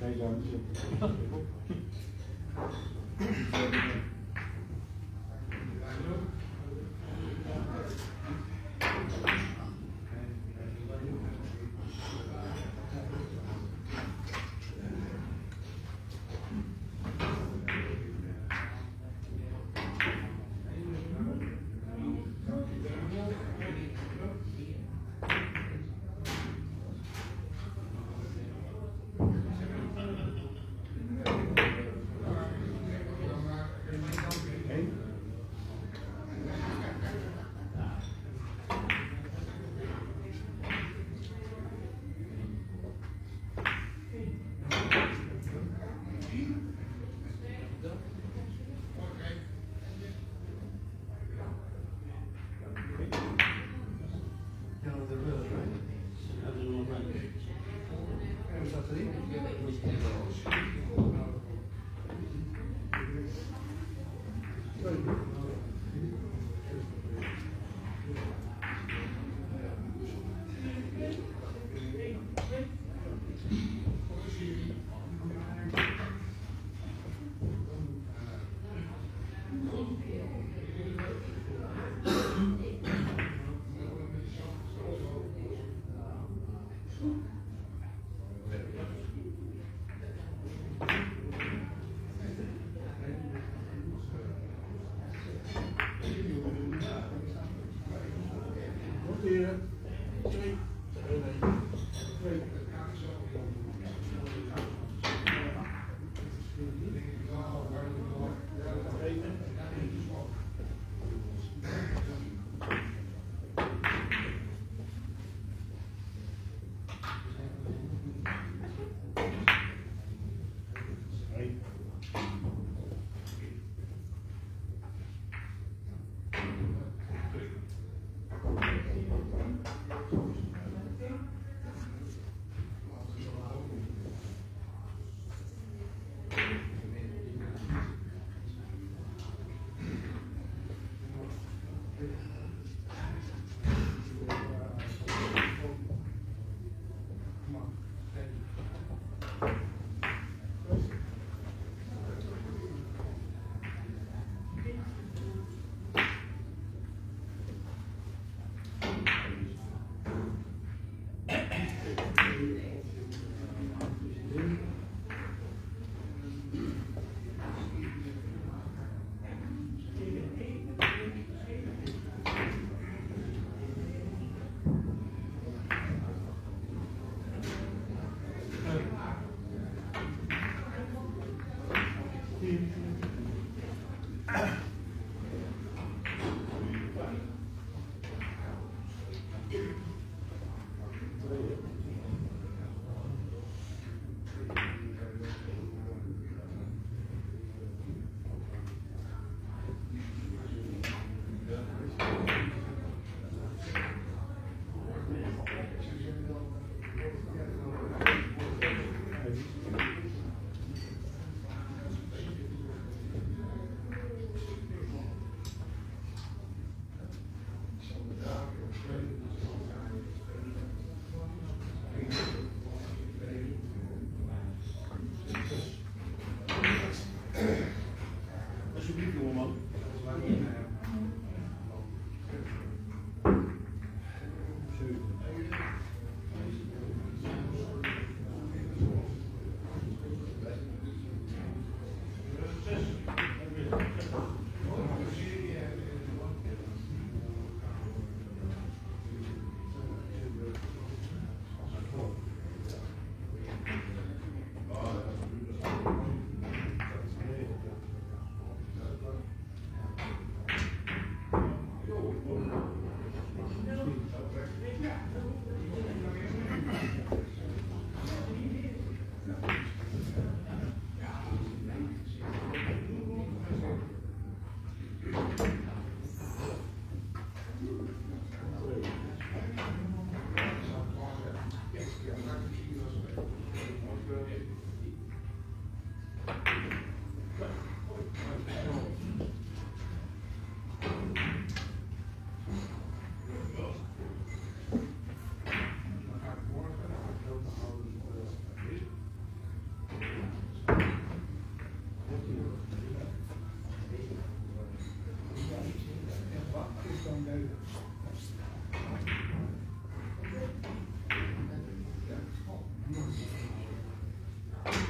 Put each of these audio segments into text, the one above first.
geen ruimte.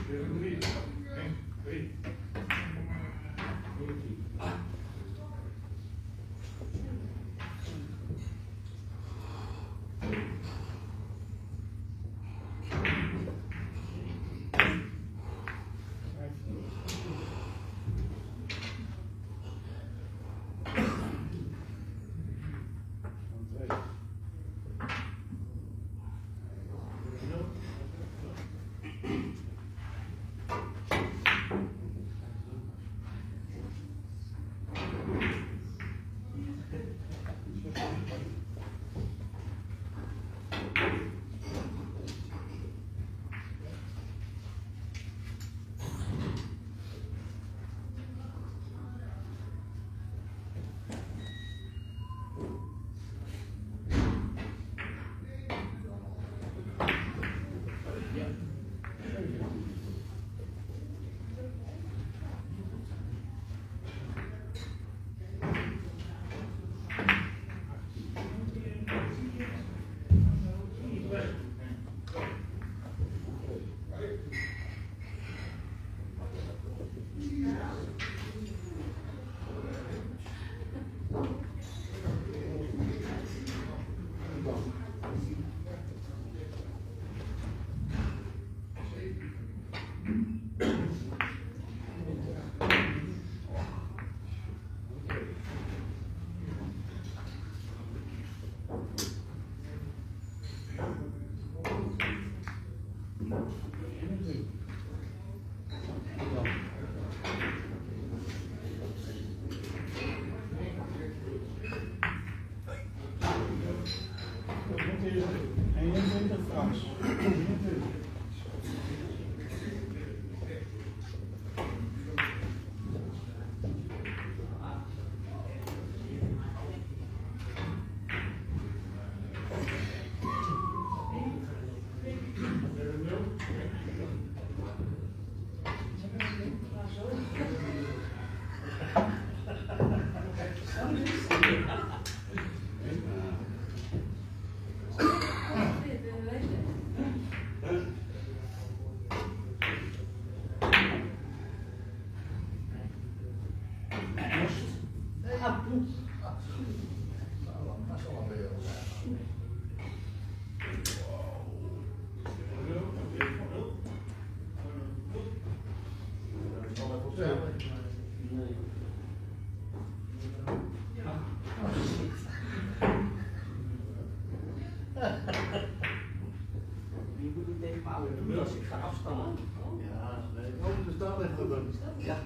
Je moet het tegen me houden doen als ik ga afstammen. Ja, nee. Oh, dus daar ligt het dan. Ja.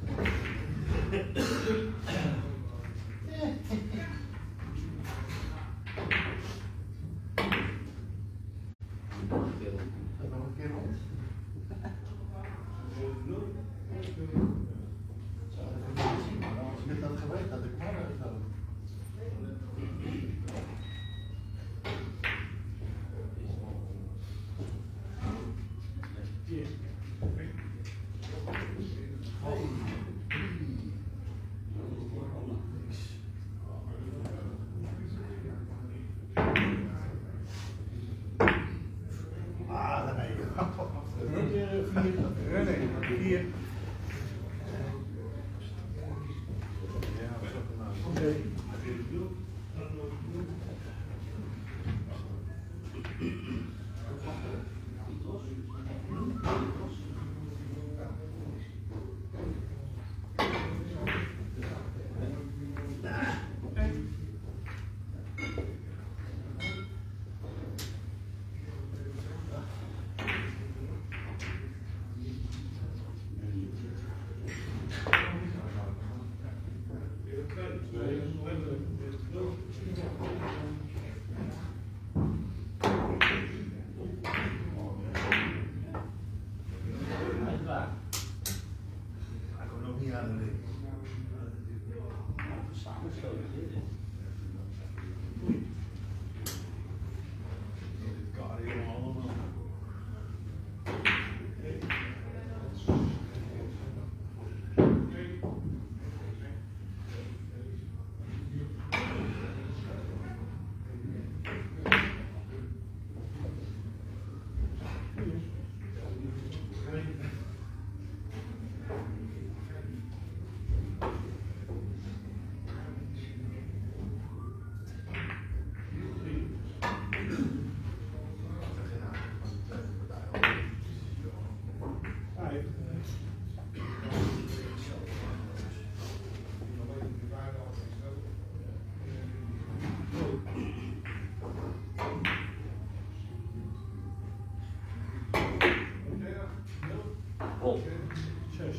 Ga nog een keer rond. Als ik dit had geweten, had ik maar uitgehouden. Ah, daar ben je. Vier. Oké. Op. 6.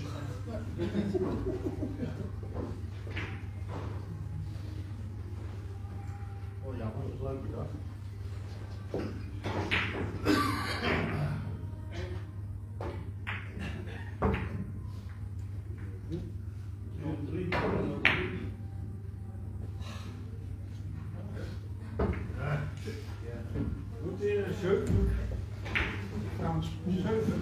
Oh ja, dat is een leuke dag. Moet je 7? Frans, 7.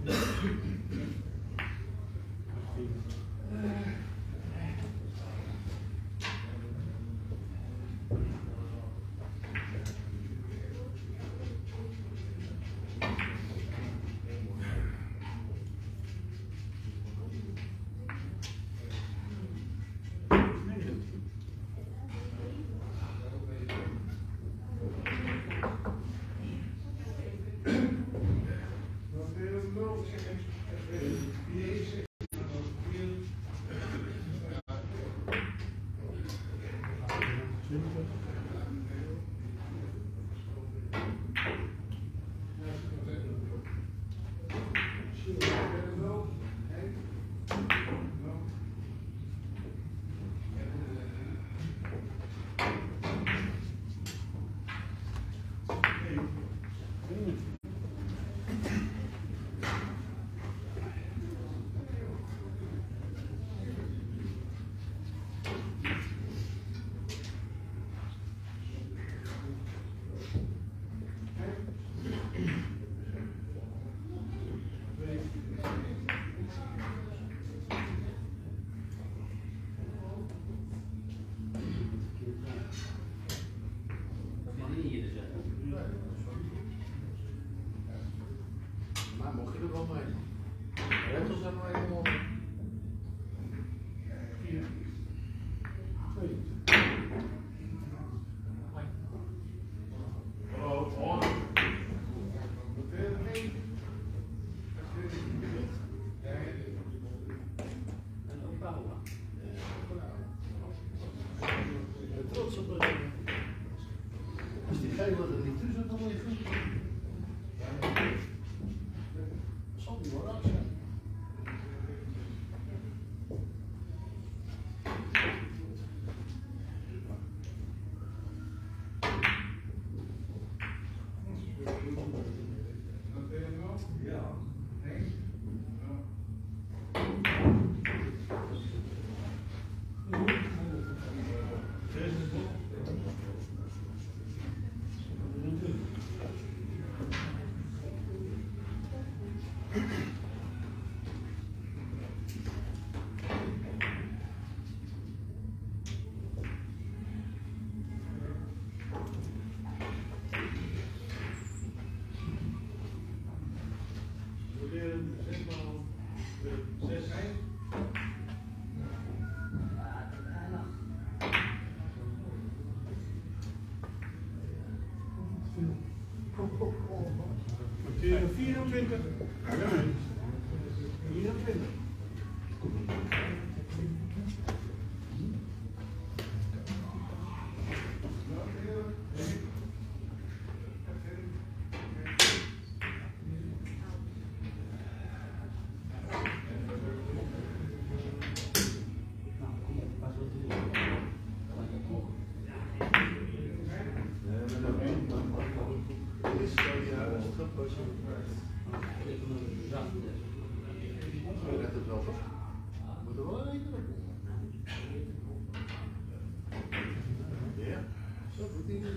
Maar mocht je er wel mee? Rentels zijn er helemaal. Trots op dat. Als die gele er niet tussen dan liggen. Zal die wel raak zijn. Noteren 24. Ja, 24. Let het wel toch? Moet er wel rekenen op. Ja, zo goed niet.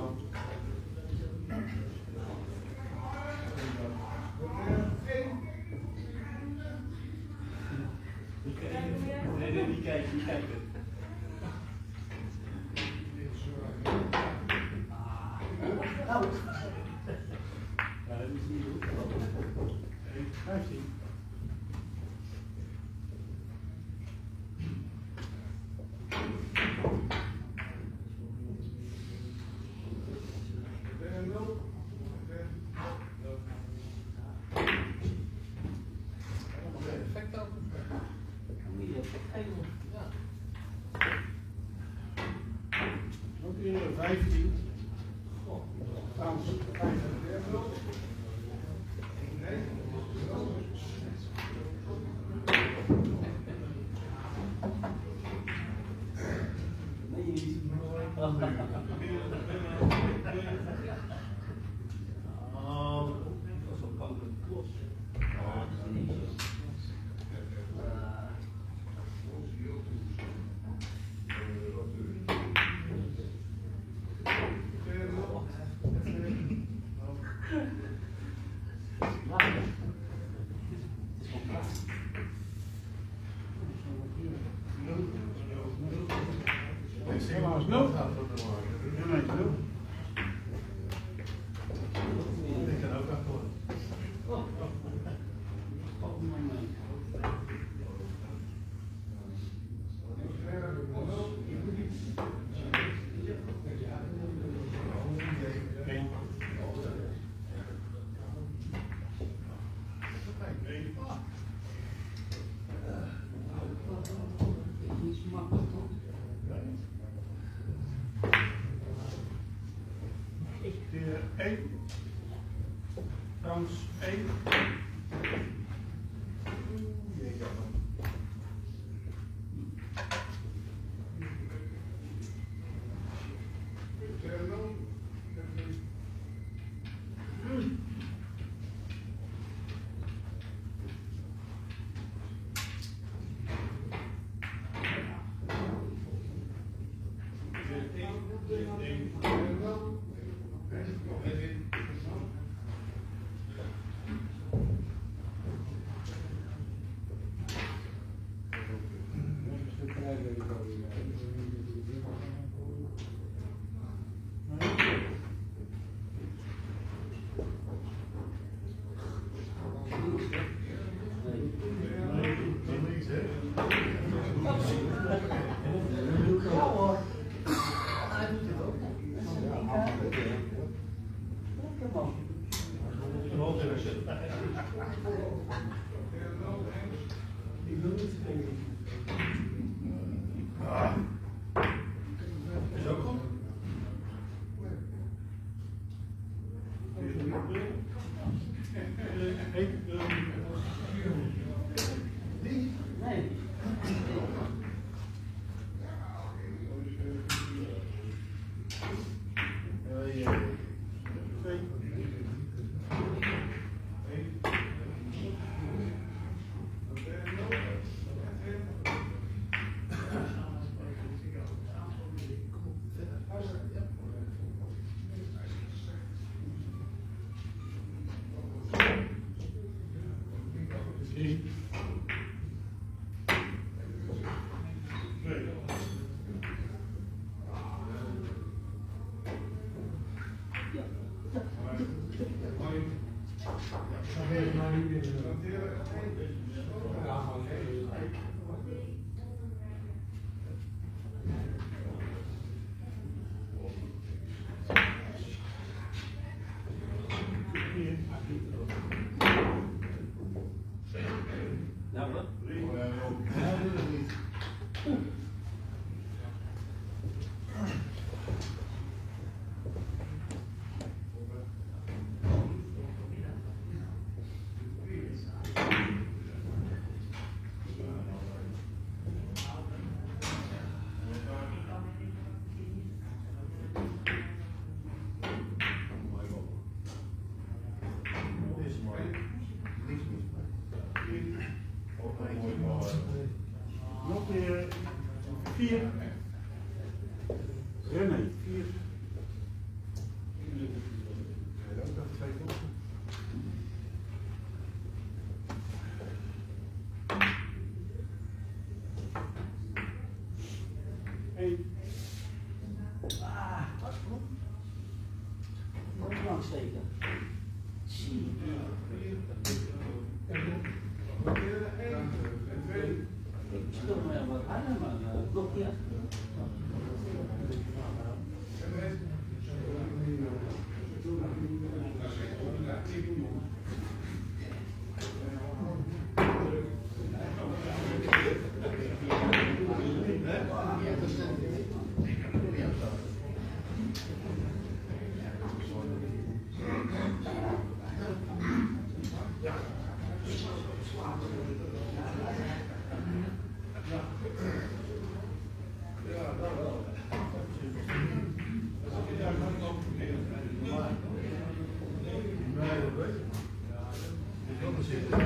dan. Nee, die kijken, die kijken. Ja, dat is niet goed. 15. Effect ook. Ook weer 15. Frans 35. Helaas nul. En een nul. Ik kan ook achter. Weer 1. Frans 1. Is ook goed? Nee. Nou, wat? Nog weer 4. René, 4. Nee, dat weet ik. Ik wil er zitten.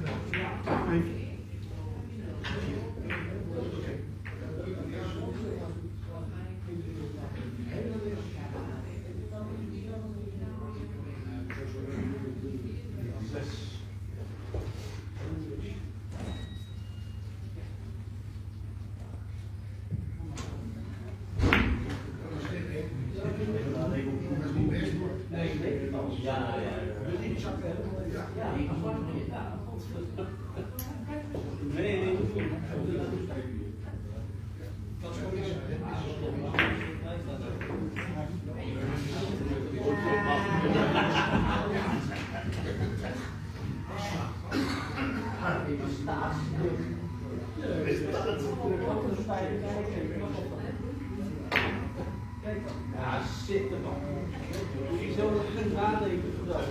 Ja, zit er man. Ik zou nog geen nadenken vandaag.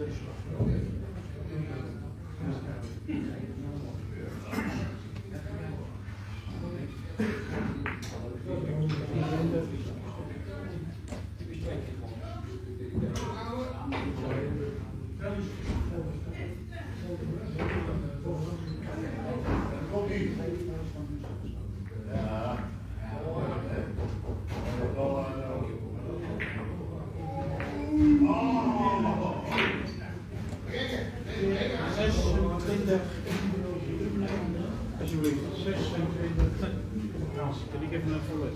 Alsjeblieft, 26. Kan ik even naar voren?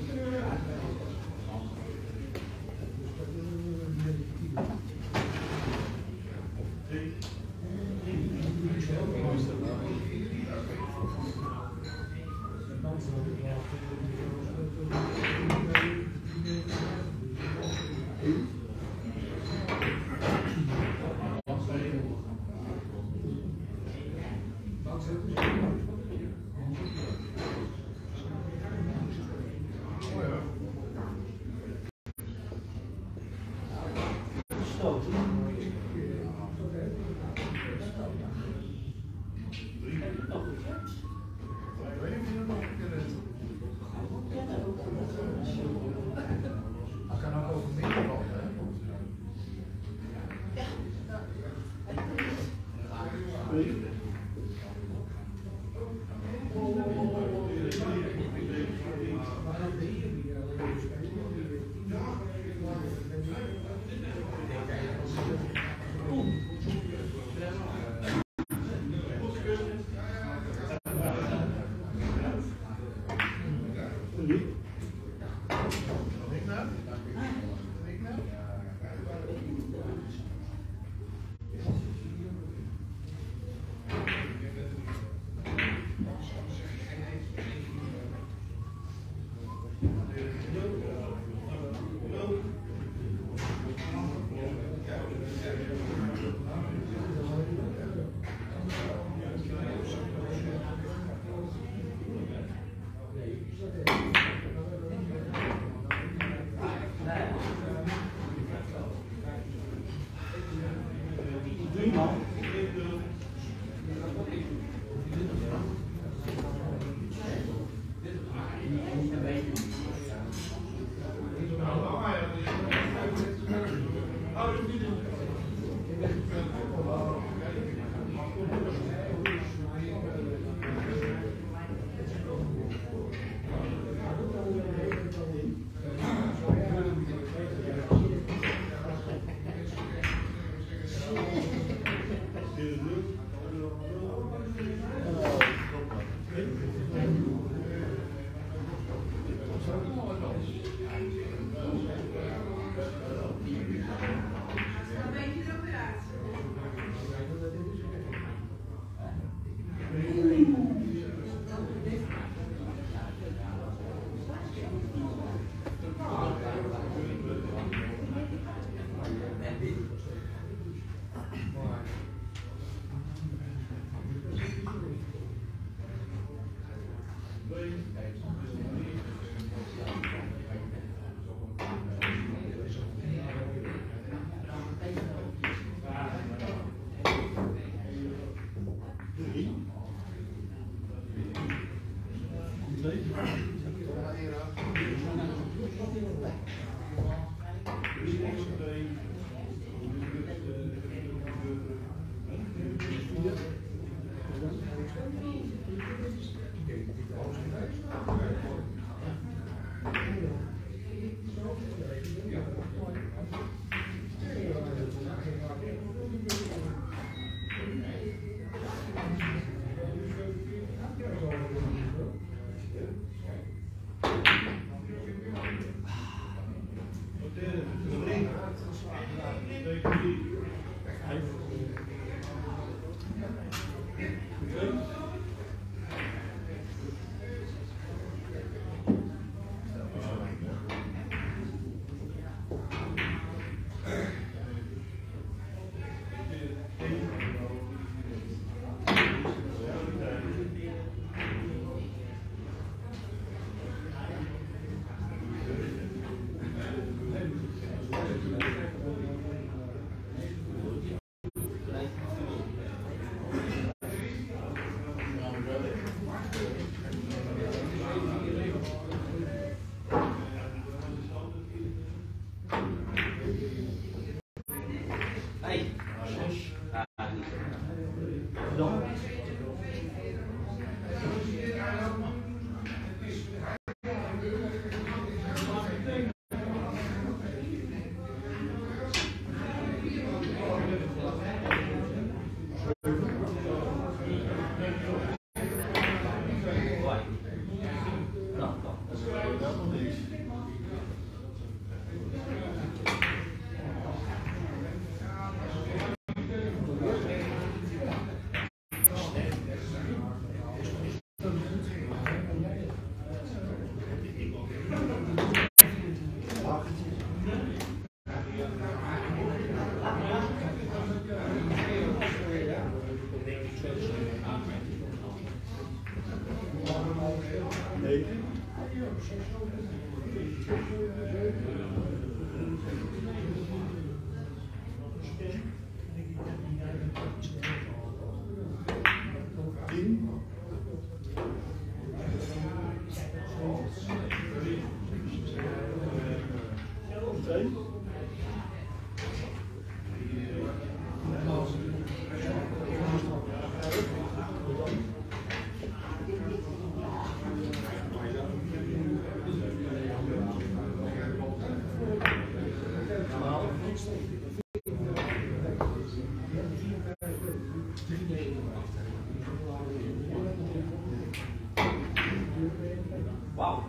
Wauw.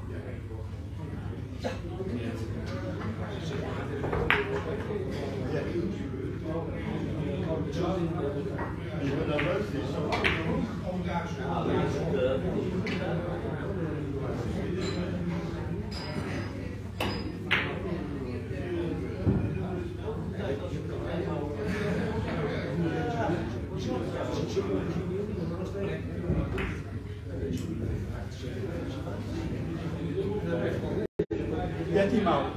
Maal.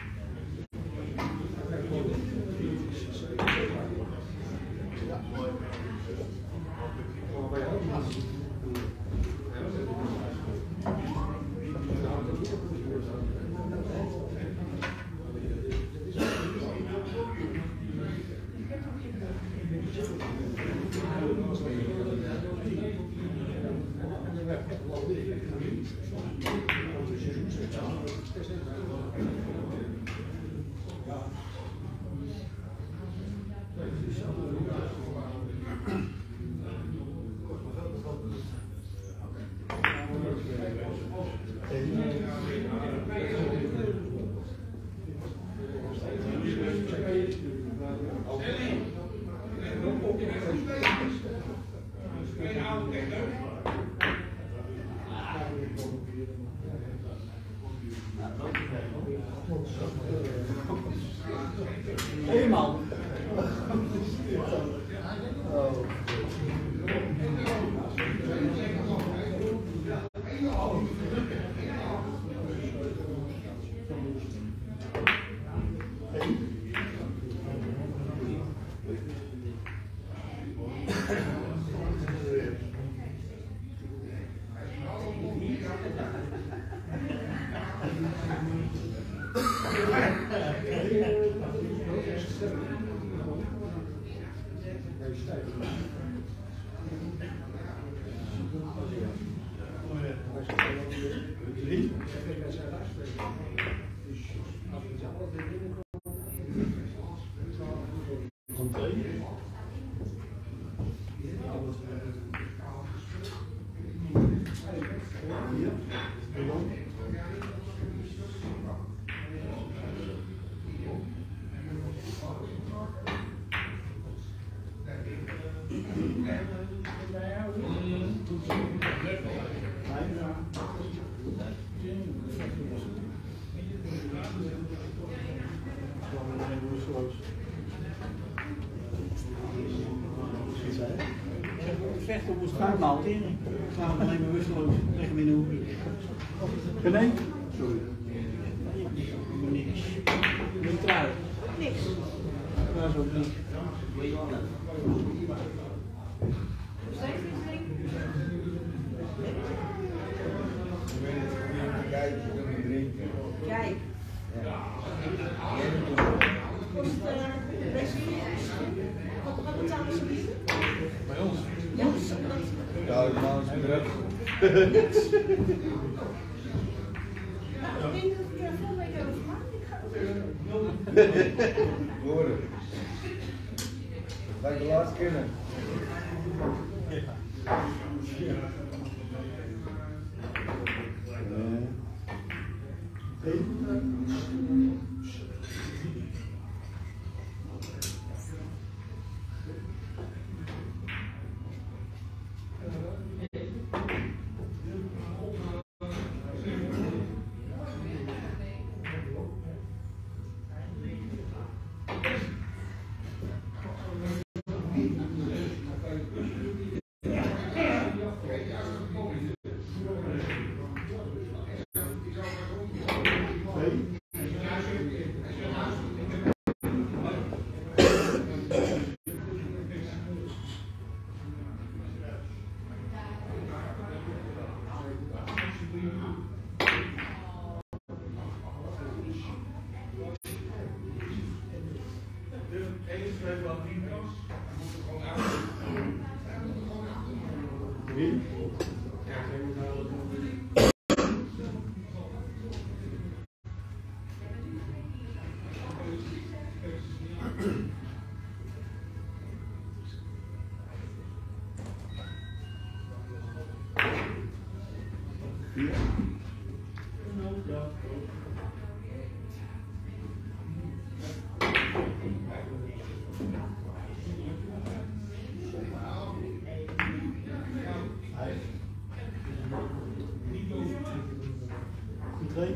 Eenmaal. Vecht op ons vuurmaal in. Ik ga hem alleen maar bewusteloos. Leg hem in de hoek. Nee? Sorry. Niks. Neutraal. Niks. Dat is ook niet. Kijk. Wat betalen ze hier? Bij ons? Ja, Ja, normaal is het druk. niks. Nou, ik denk dat ik er volgende week over maak. Ik ga het doen. Horen. Lijkt de laatste keer. 2.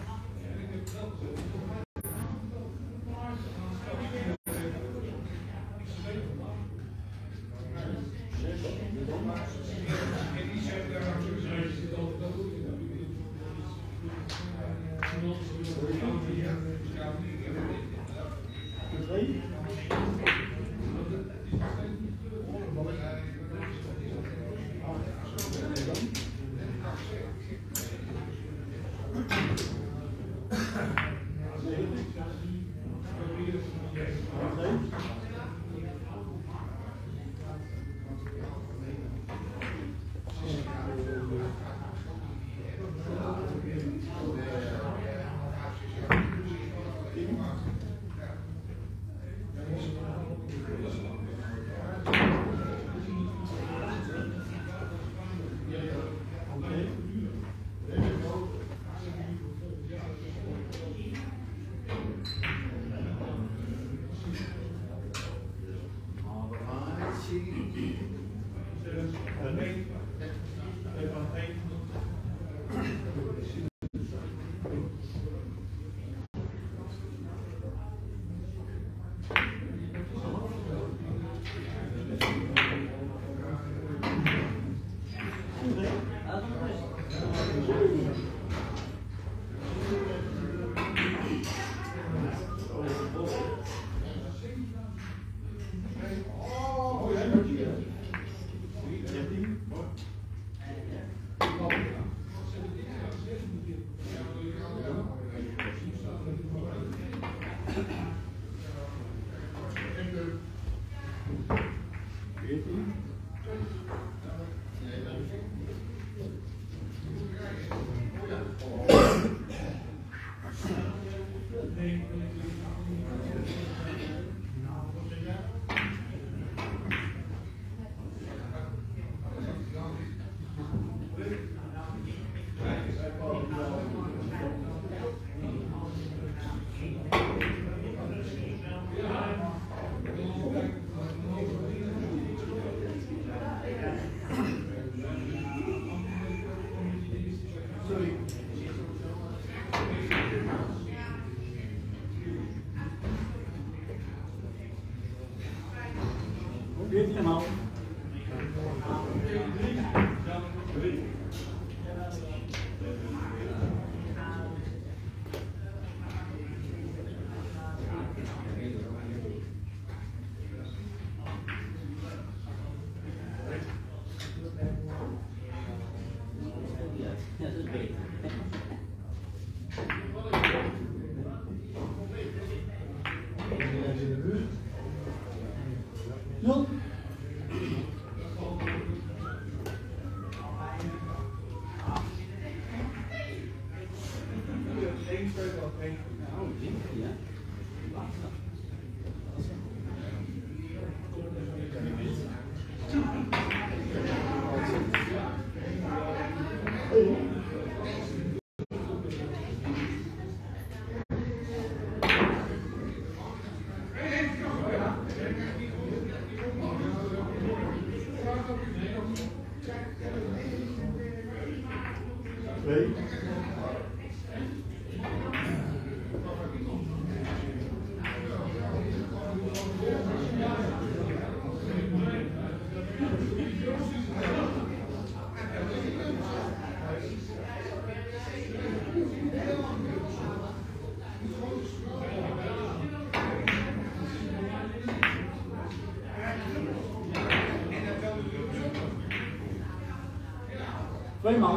Tweemaal.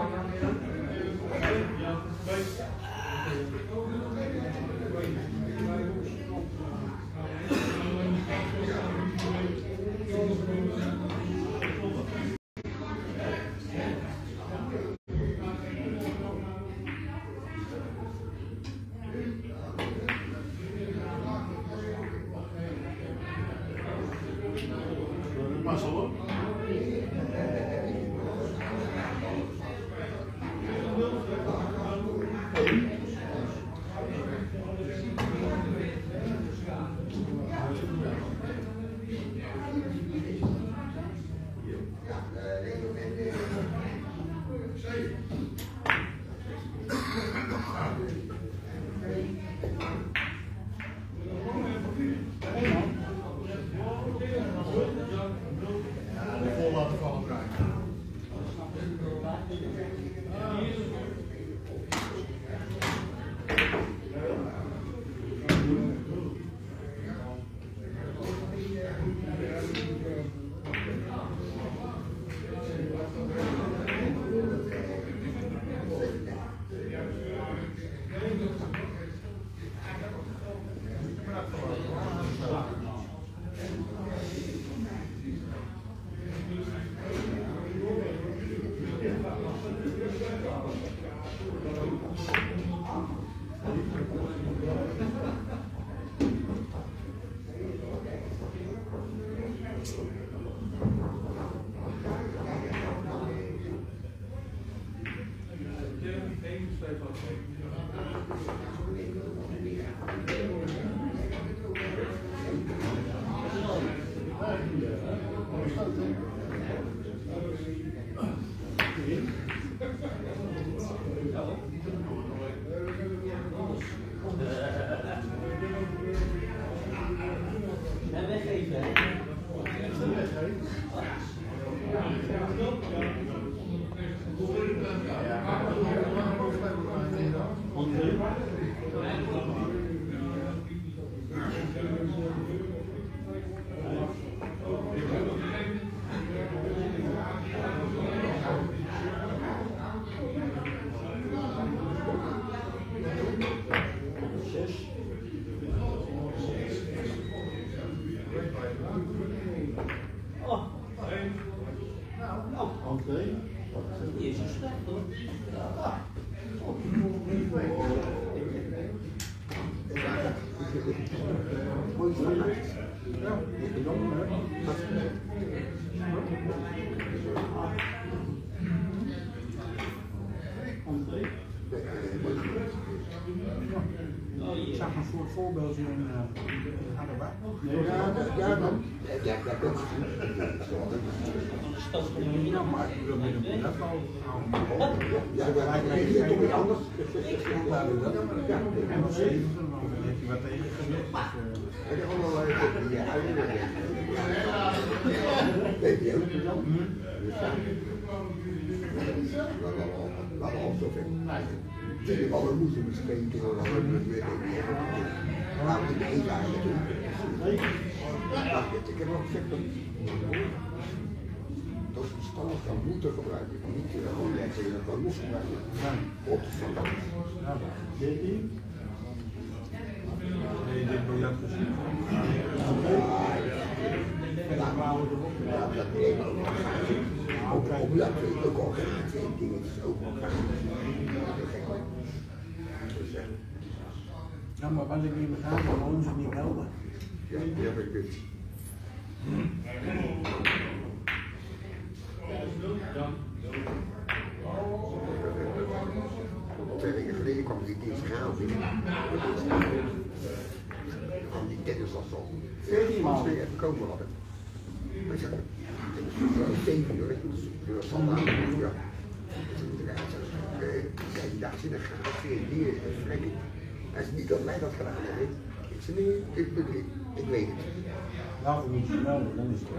Mazzel. Ik zag een soort voorbeeldje in Harderwijk. Ja, maar ik wil met een net al houden. Ja, lijkt mij niet anders. En wat zeven, dan heb je wat tegen gezegd. Die ballen moeten misschien door de laten we het even eigenlijk doen. Ik heb nog gezegd dat ze verstandig gaan moeten gebruiken, niet gewoon zeggen dat we los gebruiken. Op de stand. Deed die? Nee, dit biljart gezien. Ja, dat neem ik ook. Op dat weet ik ook al twee dingetjes ook al graag. Ja, maar als ik niet meer ga, dan wonen ze niet helpen. Ja, die heb ik dus. Al 2 weken geleden kwam die dienstgraaf in. Van die tennis was al 14 man weer even komen hadden. Maar ik zei, het is 7 uur, ik moet standaard ja. Kijk, die dacht in de graaf, weer vlekken. Hij is niet dat mij dat gedaan heeft. Ik zei nee, ik weet het. Nou, we moeten melden, dan is het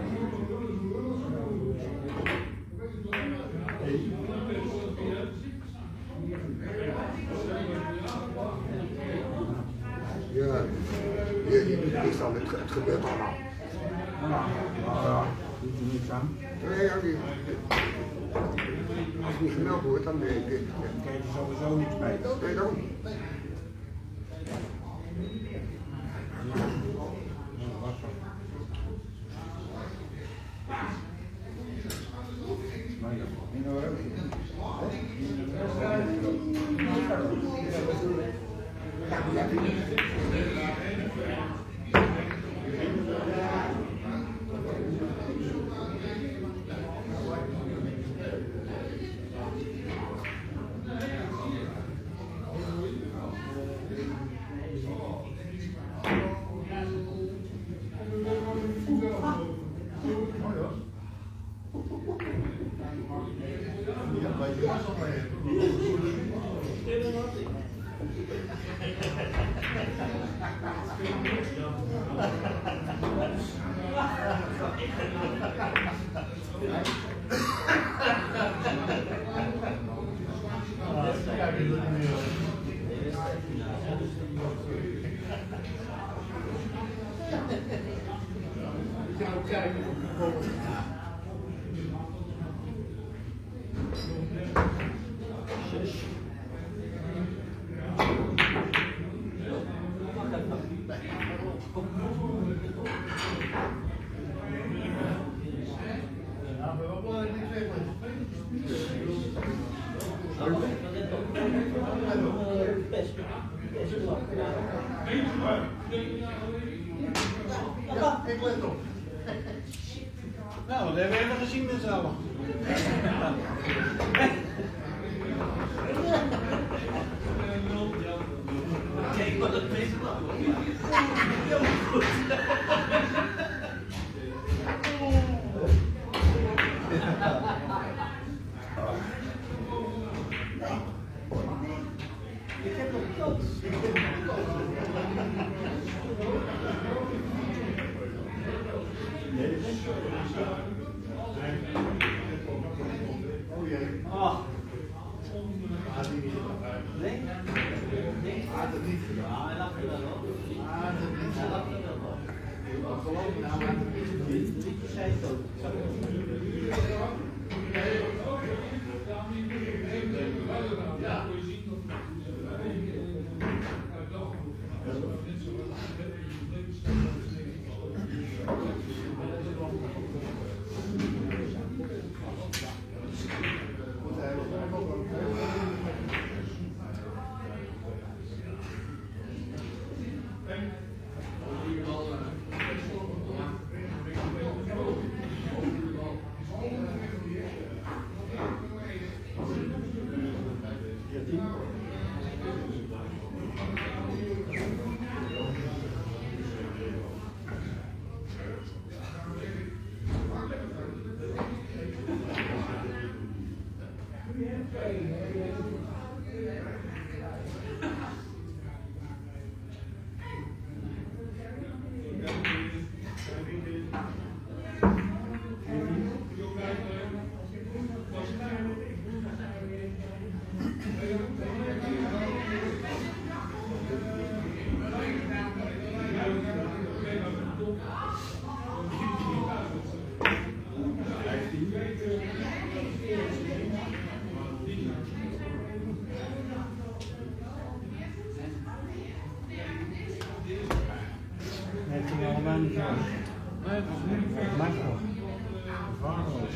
ja, je doet niks aan, het gebeurt allemaal. Ja, doet er niks aan. Nee, ja, als het niet gemeld wordt, dan krijg je sowieso niks bij. Nee, daarom. Ik let op. Nou, dat hebben we even gezien met z'n allen. Kijk wat het is. Heel goed. Ik heb nog kans. Oh jee. Ah. Nee? Nee? het niet. Ja, hij lacht er wel op. Maar dat is niet zo. Hij lacht er wel op. Geloof me nou, maar ik zei het ook. Ja. Nee, het ging allemaal niet aan. Nee, dat is niet Makkelijk. waardeloos.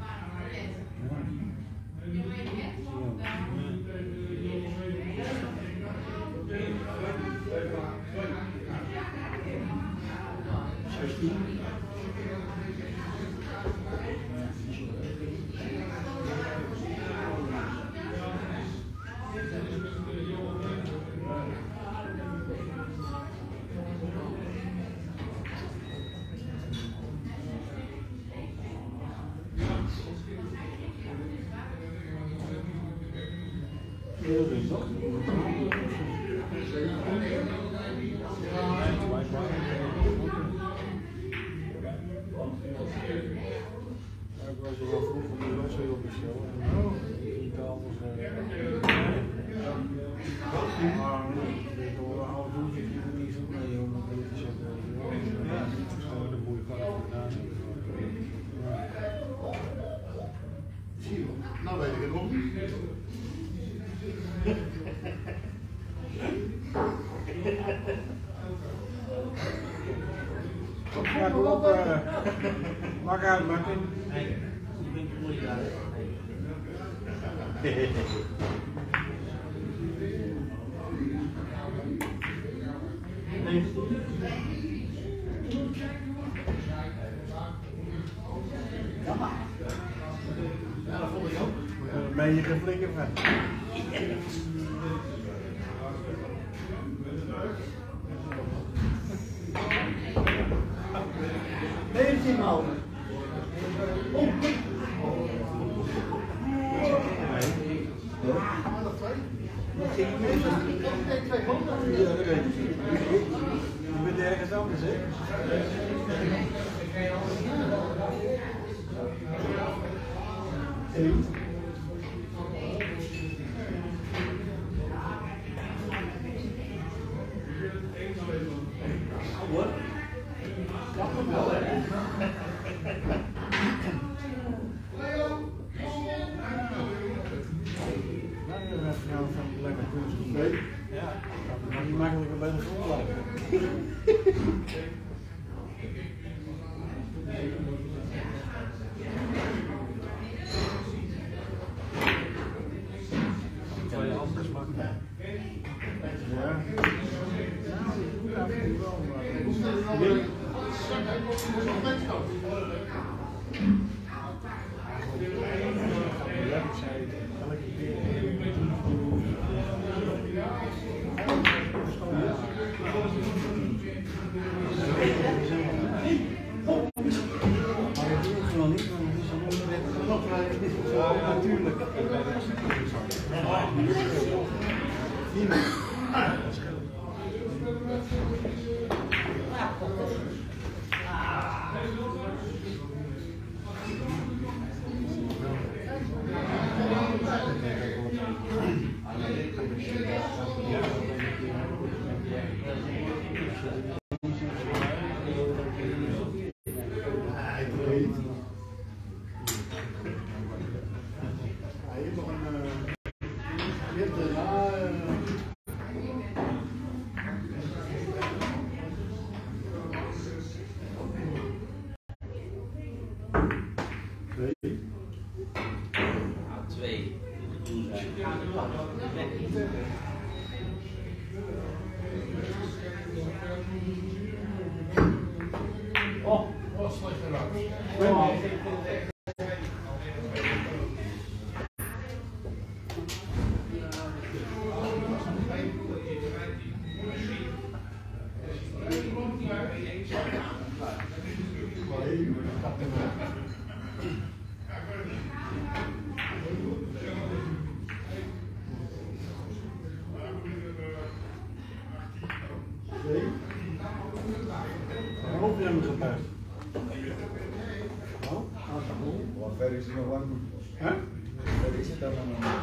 Ik was er wel vroeg van die wedstrijd op de show en niet anders. Maar door een half uurtje ging het niet zo mee om een beetje te zetten. Dat moet je gewoon even gedaan hebben. Zie je wel. Nou weet ik het nog niet. Ja, kom op. Maak uit, Martin. Nee, ik ben moeilijk uit. Ja, dat vond ik ook. Daar ben je geen flikker van. 19 maal. Ja, dat weet ik. Je bent ergens anders, hè? En? Hoor. Dat moet wel, hè? Nou, dan heb je nou van lekker kunst. Ja, dat mag niet makkelijker bij de grond blijven. Twee handen smaken. Ja. Nou, dat gaat wel, maar... Ik zei elke keer. Maar dat doe ik gewoon niet, want het is een onderwerp. Ja, natuurlijk. Ja, dat ben ik. 2. Oh, Oh, slecht geraakt. Wat ver is het nog lang? Hè? Ver is het dan nog?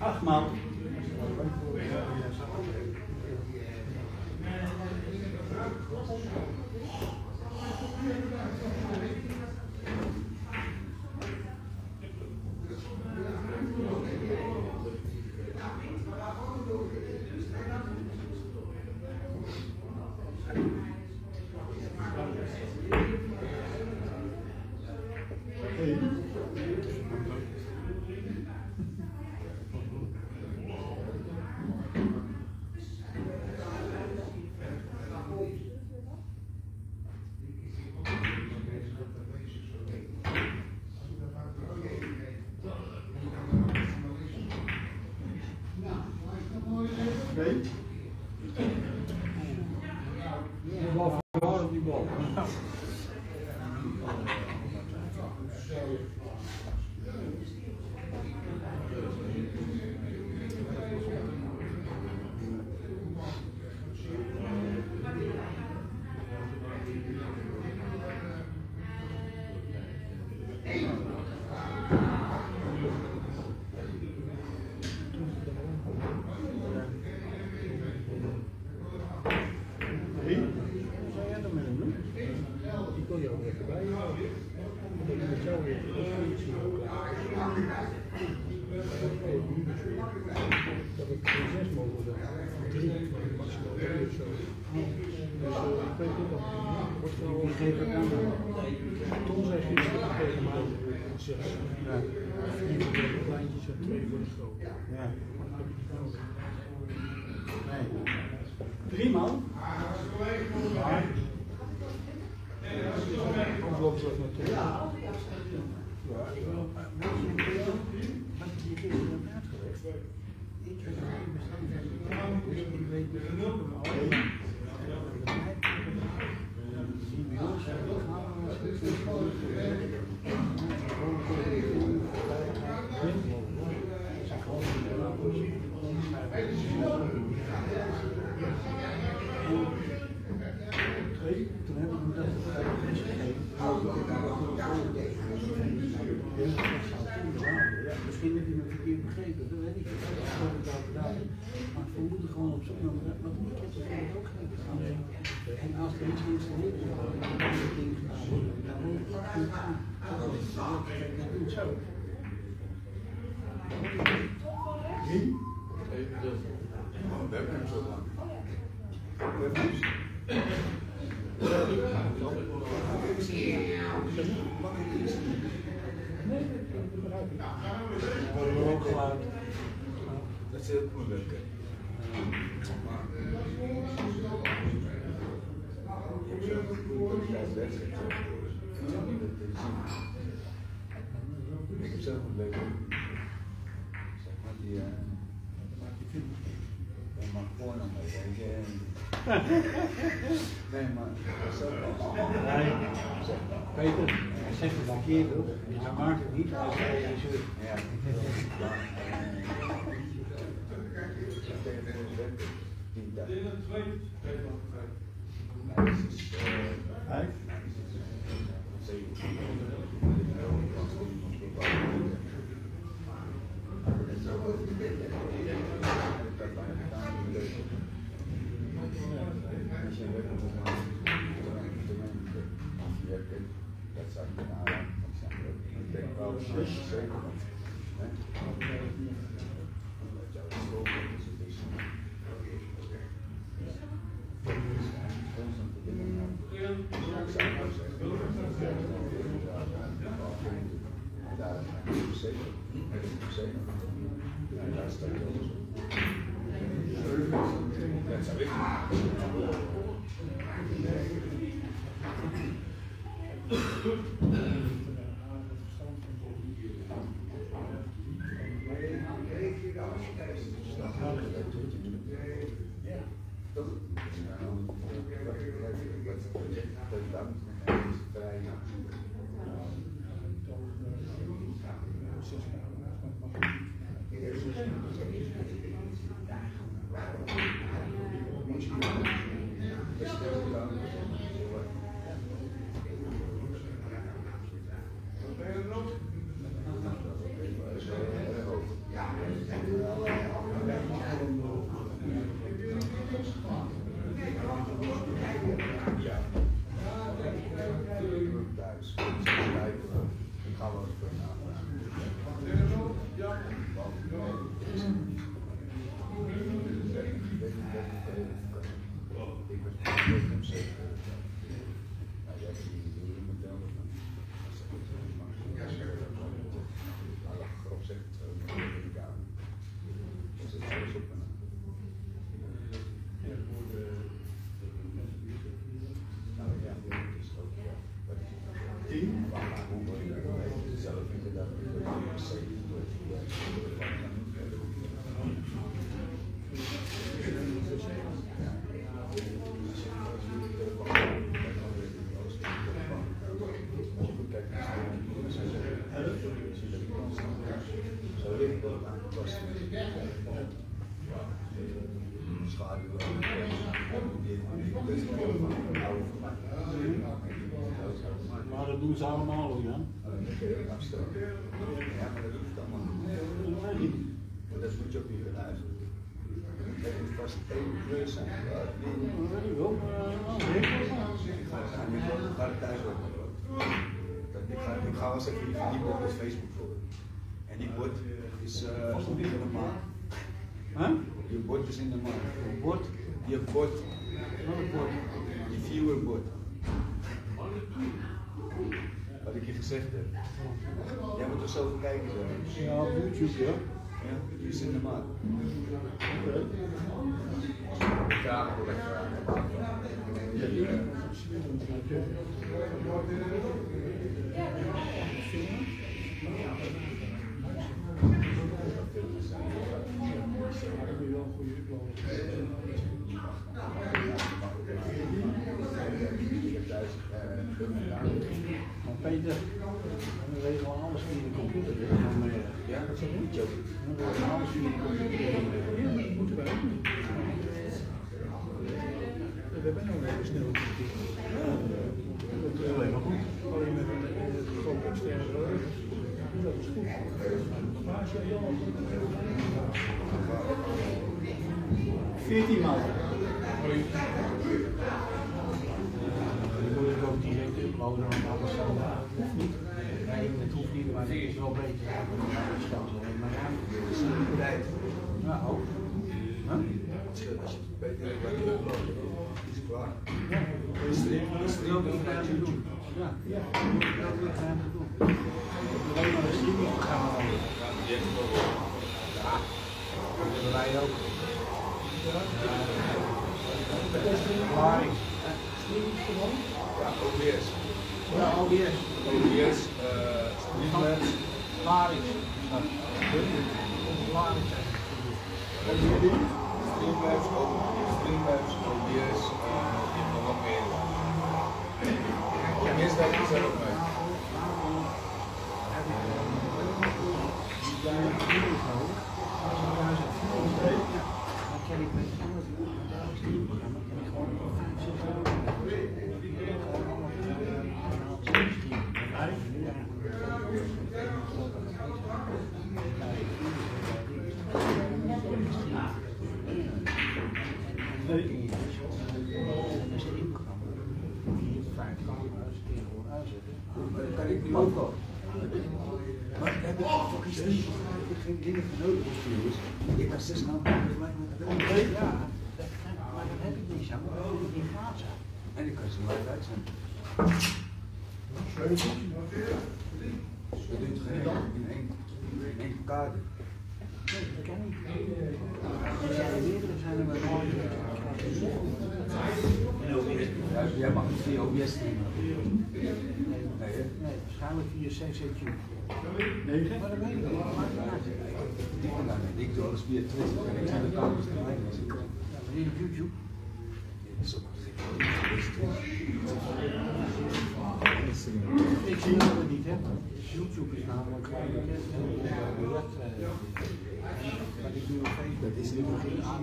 8 maal. Nee. Die bal verloren op die bal. Dat ik 6 mogen zijn, 3, maximaal 3 of zo. Dus ik weet niet of wordt wel Die geef ik aan. Tom zei gisteren tegen mij 6. Ja. 4 voor de kleintjes en 2 voor de groot. Ja. Nee. 3 maal. Ja. Hoe loopt dat natuurlijk? Ja. Ik weet toen heb ik me dat misschien heb je me verkeerd begrepen, dat weet ik niet. Maar we moeten gewoon op zoek naar wat ik heb het ook geen gedaan. En als er iets geïnstalleerd is, dan moet ik het ding gedaan worden. Dan moet ik het goed gaan. Dat doet zo. We hebben hem zo lang. Dat is heel moeilijk. Ik heb zelf een leuke. Zeg maar die. Dat mag gewoon nog mee, weet je. Nee, maar dat is ook wel. Nee, Peter, zeg het verkeerd hoor. Je maakt het niet als je zo. Ja. Maar dat doen ze allemaal ook dan. Ja, maar dat hoeft allemaal niet. Maar dat moet je ook niet willen eigenlijk. Dat moet vast één kleur zijn. Ik ga het thuis ook. Ik ga wel eens even die bord op Facebook voor. En die bord is in de maand. Huh? Je bord is in de maand. Bord? Je bord. Welk bord? Je viewerbord. Wat ik je gezegd heb. Jij moet er zo voor kijken. Zo. Ja, op YouTube, ja. Ja, die is in de maand. Ja, Maar Peter, we regelen alles via de computer. ja, dat is een goed job. We regelen alles via de computer. Ja, dat moeten wij ook doen. We hebben nog even snel. Dat is alleen maar goed. Alleen met een groot externe rode. Dat is goed. Maar als je dan 14 maal. Die moet ik ook direct uploaden, want anders dan hoeft niet. Nee, het hoeft niet, maar het is wel beter. Maar ja, ja, ook. Huh? Als je beter bij je uploaden, is het klaar. Ja, dat is ook niet aan te doen. Ja, ja, dat is ook niet aan te doen. Alleen maar een streamingprogramma nodig. Ja, dat hebben wij ook. Klaring. Ja, OBS. Ja, OBS. OBS, Streamlabs. Klaring. Klaring. Streamlabs, OBS, je hebt nog wat meer. OBS staat er zelf mee. Kan ik nu ook wel. Maar heb ik toch iets niet? Ik heb geen dingen voor nodig voor jongens. Ik ben 6,5 gelijk met de wet. Ja, maar dat heb ik niet zo. Dat heb ik niet plaats. En ik kan ze live uitzenden. Dat doet geen in één kader. Nee, dat kan niet. Er zijn er meerdere, zijn er maar nooit. Ja, jij mag niet via OBS streamen. Nee, hè? Nee, waarschijnlijk via CCQ. Nee, Maar dat weet ik niet. Ik doe alles via Twitter en ik zet het aan als de lijn is. Ja, maar in YouTube. Ik zie dat het niet, hè. YouTube is namelijk gewoon bekend. Maar ik doe op Facebook. Dat is niet begin aan.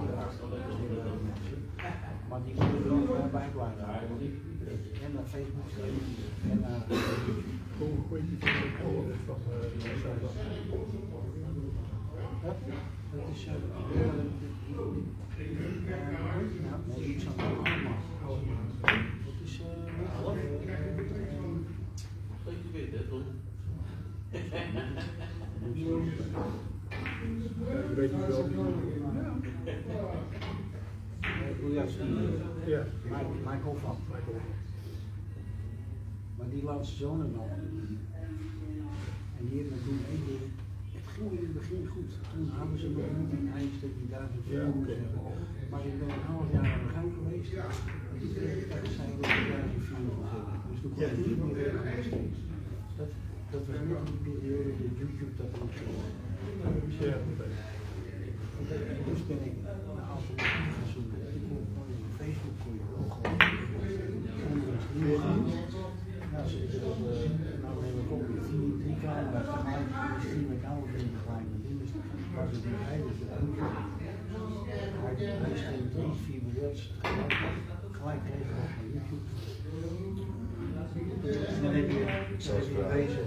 Maar die kunnen er ook bij blijven. En naar Facebook en naar YouTube. Dat is nee, iets aan het allemaal. Dat is Je weet het, hoor. Je weet niet wel. Ja. Michael van. Maar die laatste zoon er nog. En die heeft me toen één keer. Het ging in het begin goed. Toen hadden ze nog niet een eis dat die 1000 euro moest hebben. Maar ik ben een half jaar aan de gang geweest. En die kreeg ik zei dat ik 1000 euro moest hebben. Dus toen kon ik niet meer steeds. Dat was net die periode dat YouTube dat ook ging. Ja. Dus ben ik een alternatief gaan zoeken. Ik kon gewoon op Facebook kon je ook gewoon onder een stream gaan. Nou, ze zeggen dat nou neem ik op 3 camera's tegelijk, die stream ik alle dingen tegelijk met in. Dus was het niet hij, dus het ook. Hij streamt 3, 4 miljard tegelijk. gelijk regelen op YouTube. En dan heb je in wezen,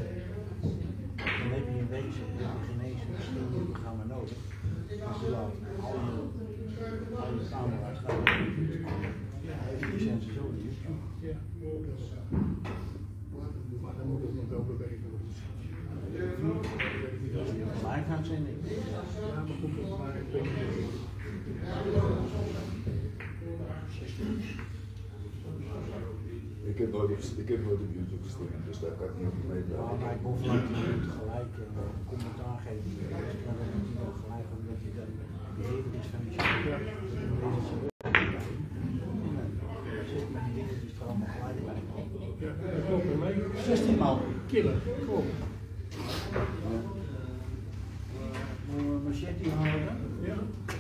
genezen een programma nodig. Als je laat al je camera's naar YouTube komen, heeft je licentie zo in YouTube. Ja. Maar dan moet het nog wel bewegen worden. Dat is een live uitzending. Ja, maar goed, maar ik weet niet. Ik heb nooit op YouTube gestemd, dus daar kan ik niet op mee. Ja, maar ik hoef niet gelijk een commentaar geven. Maar dan moet je wel gelijk omdat je dan beheerder is van die show. Ja. Zit met die dingen die er allemaal gelijk bij. Ja, dat klopt bij mij. 16 maal. Killer, klopt. Moet een machete halen? Ja.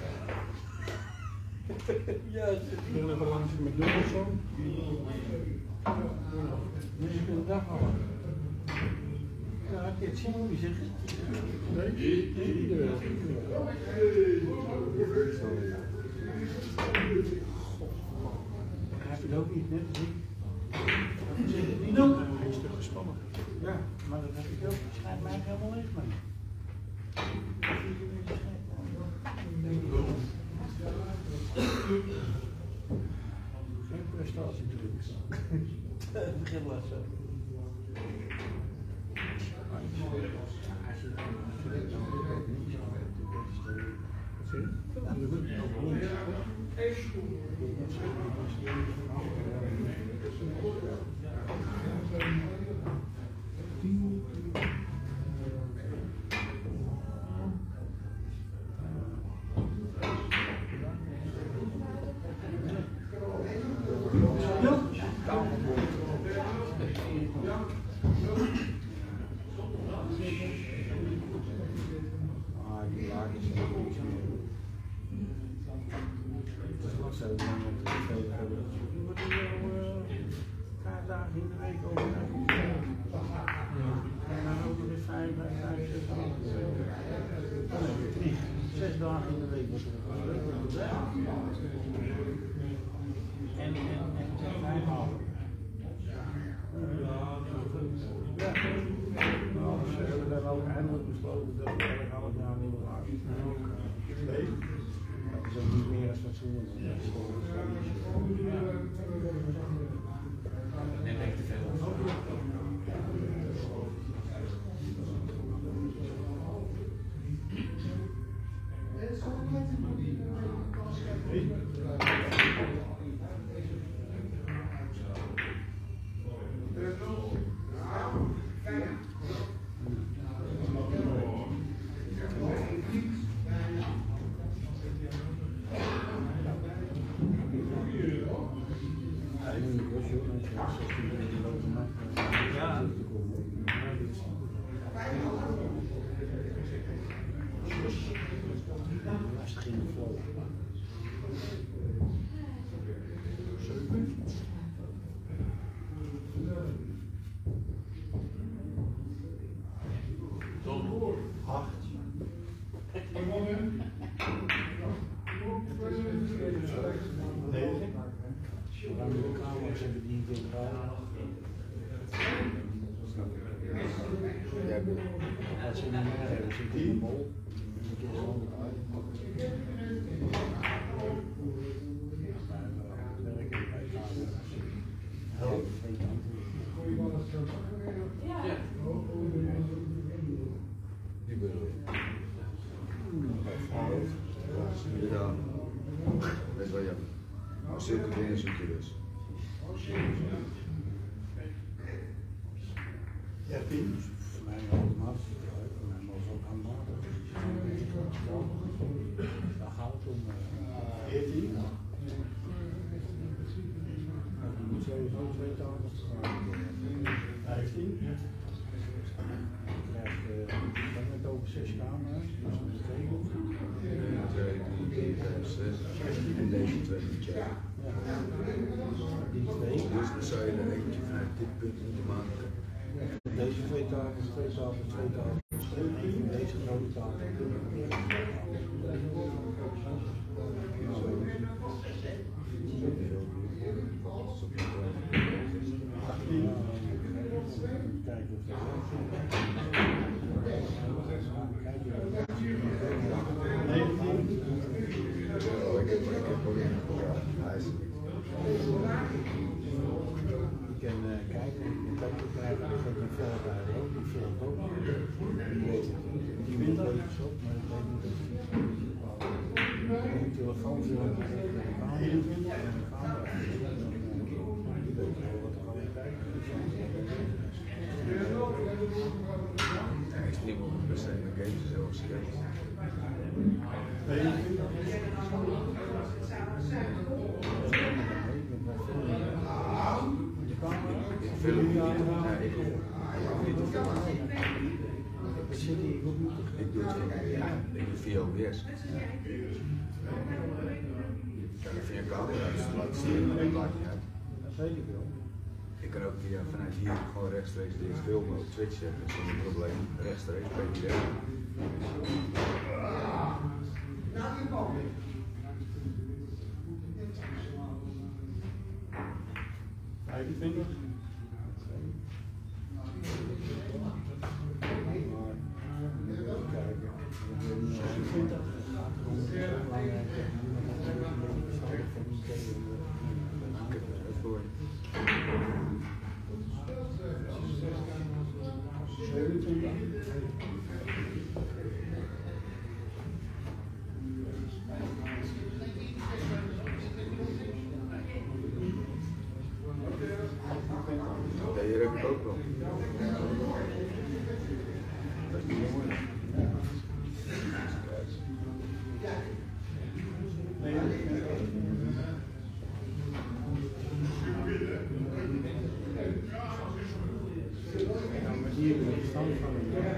Ja, Ik ben even langs met Jon of zo. dus je kunt het dag halen. Ja, heb je het zien hoe je zegt? Nee, iedereen. Hij heeft het ook niet, net als ik. Dat zit het niet op. Hij is te gespannen. Ja, maar dat heb ik ook. Het schijnt mij helemaal leeg, man. Geen prestatie natuurlijk. Begin wel zo. Dagen in de week overnachten. En dan ook nog eens 5, 6 dagen in de week wordt er en 5 maanden. Ja. Nou, ze hebben dan ook eindelijk besloten dat we elk half jaar niet meer laten. Nee. Dat is ook niet meer als fatsoenlijk. Net echt te veel. Als ze niet meer hebben, zit in de mol. Ja, dat is wel jammer. Maar zulke dingen zoek je dus. Ja, Pien. Voor mij automatisch. Voor mij mogen ze ook aanmaken. Daar gaat het om. 14. Die moet sowieso 2 dagen gaan. 15. Dan krijg je over 6 camera's. Dus dat is 2. En deze twee moet je. Die 2. Dus dan zou je er eentje vanuit dit punt moeten maken. Deze 2 tafels, 2 tafels, 2 tafels. En deze grote tafel. Die wint dat. Hij is niet meer besteed met games zoals games. Ik doe het via OBS. Via camera laten zien, dat maakt niet uit. Dat weet ik wel. Ik kan ook vanuit hier gewoon rechtstreeks dit filmen op Twitch zetten, dat is geen probleem. Rechtstreeks, ben je er. 25. Ja, hier heb ik ook wel. Dat is niet mooi. Hier de stand van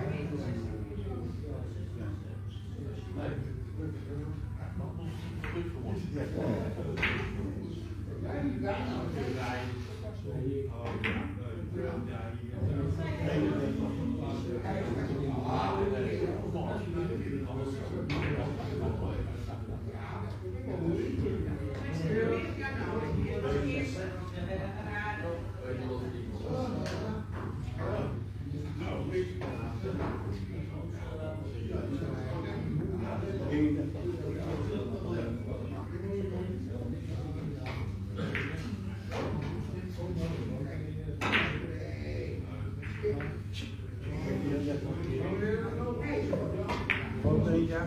Ja,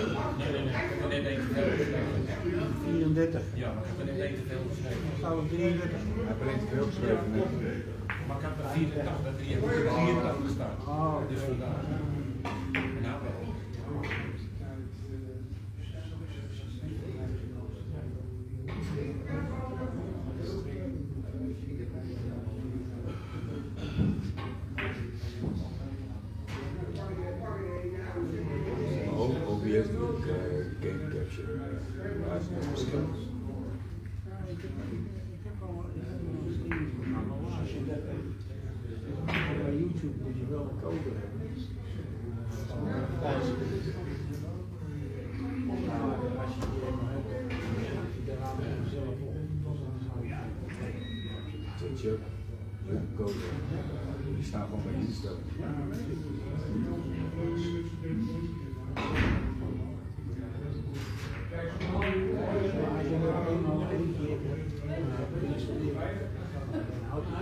ja, maar ik heb er net te veel geschreven. zou 33. Hij brengt veel geschreven. Maar ik heb er 84 gestaan. Oh, Dus vandaar. Nou wel. OBS doe ik game capture. Maar het is nog verschil. Ik heb al als je dat bij YouTube moet je wel een code hebben. Als je die helemaal hebt, als je daar aan zelf op. Twitch ook. Code. Die staan gewoon bij instellingen. Als je er eenmaal één keer geïnstalleerd dan houdt het.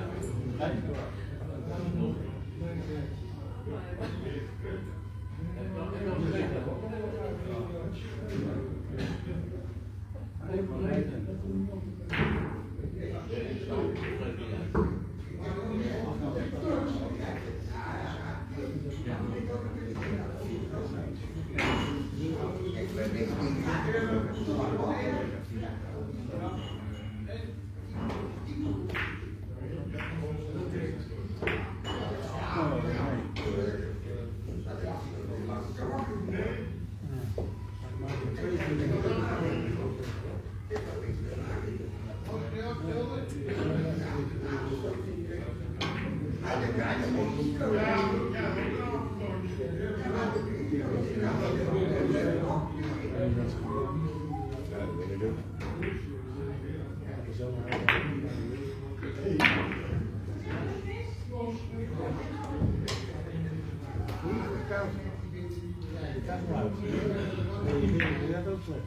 slecht.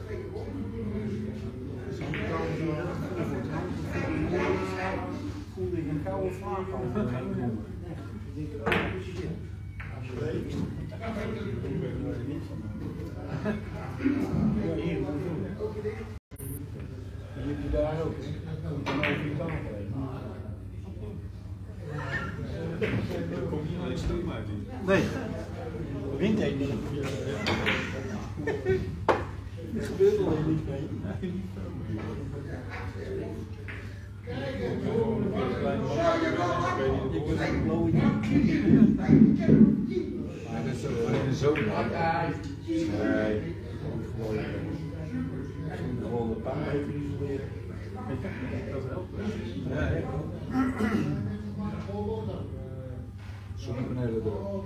Zo'n koude voelde ik een koude vlaag over me heen komen. Echt. Ik denk, oh shit. Ja, hier. Dan liep je daar ook, hè? Dan over je tafel heen. Er komt niet alleen stem uit die. Nee. Wind heet niet. Het gebeurt alleen niet mee. Ik ben een blauwe niet. Maar dat is ook in de zomer. Nee. Gewoon een paar even isoleren. Dat helpt. Ja, echt. Zonnepanelen erop.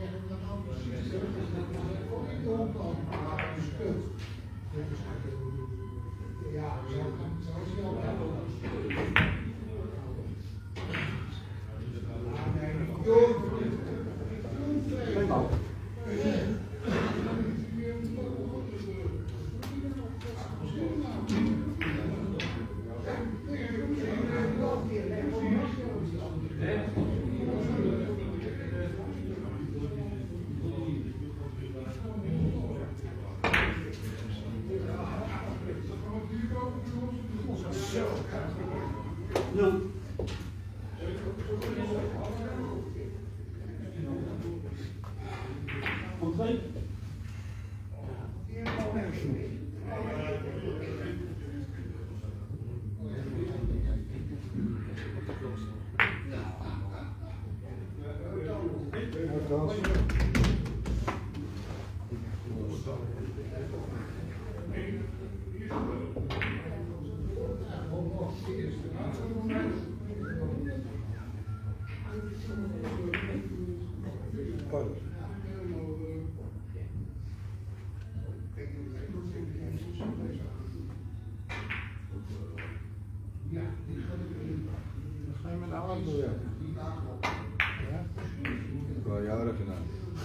Ga je met de auto werken? Ja? Wel jaren gedaan.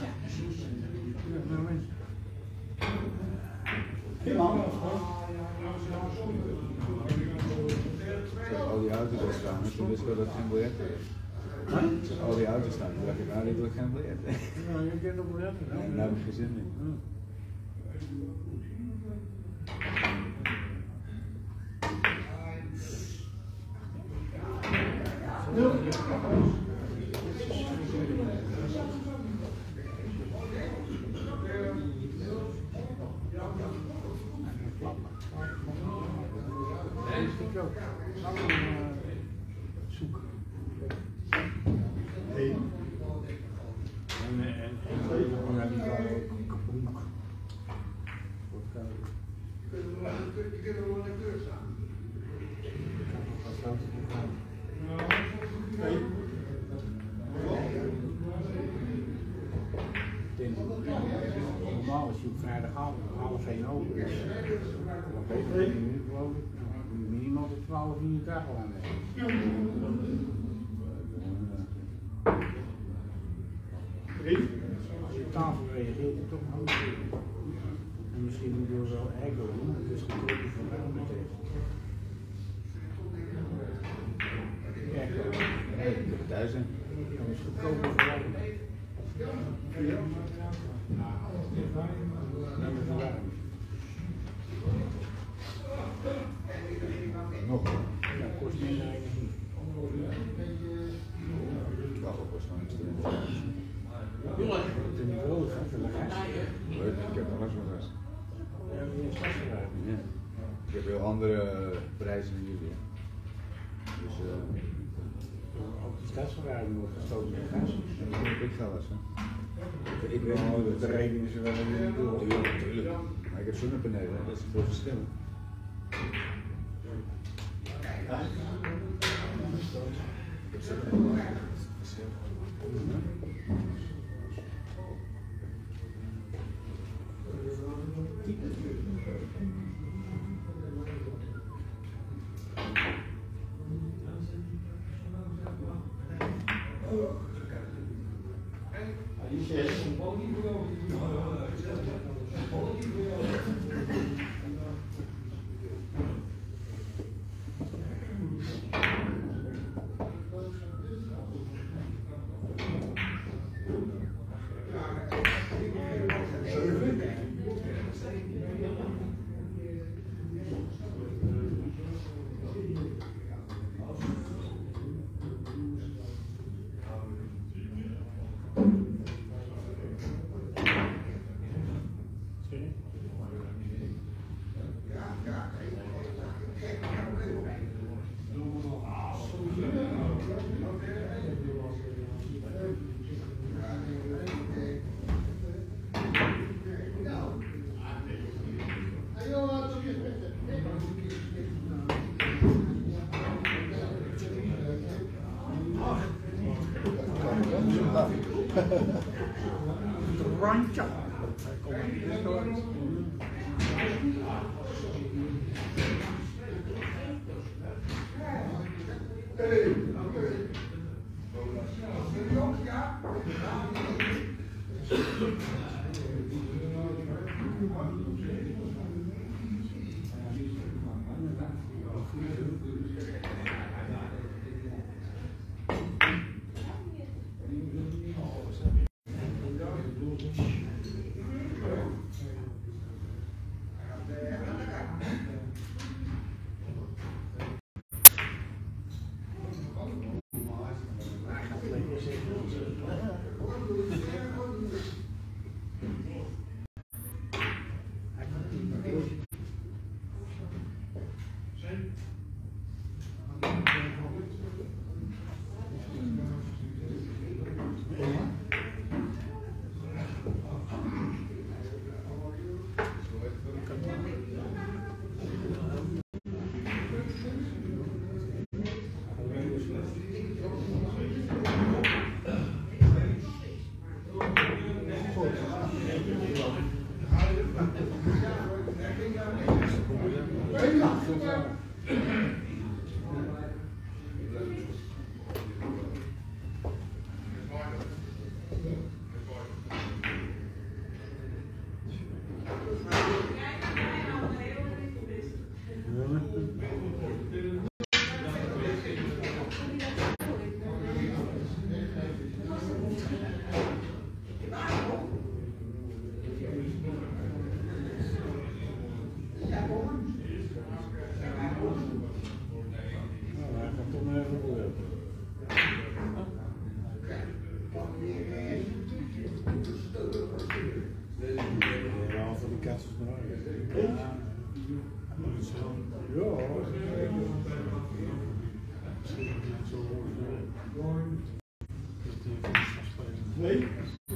Al die auto's daar staan, toen wist ik wel dat het geen biljet is. Al die auto's staan, toen dacht ik, nou, die wil geen biljet. Ja, je kent ook biljet. Daar heb ik geen zin in. Zoek. Normaal is je op vrijdagavond om 12:30 open. Dan geef je nu geloof ik. Minimaal tot 12 uur dag al aan Als je op tafel reageert, is het toch een andere. En misschien moeten we wel echo doen, het is goedkoper voor mij meteen. Echo. Nee, ik heb het thuis in. Dat is goedkoper voor mij. Nog. Ja, kost minder energie. Kachel kost nog iets erin. Dat is niet nodig, hè, voor de rest. Leuk, ik heb nog eens wat rest. Ja, we hebben stadsverruiming. Ja. Ik heb heel andere prijzen dan jullie. Dus Ook de stadsverruiming wordt gestoten met gas. ik ga wel eens. Ik weet niet, de reden is er wel een beetje door. Tuurlijk. Maar ik heb zonnepanelen, dat is een groot verschil. Ik heb zonnepanelen. Randje. Nee.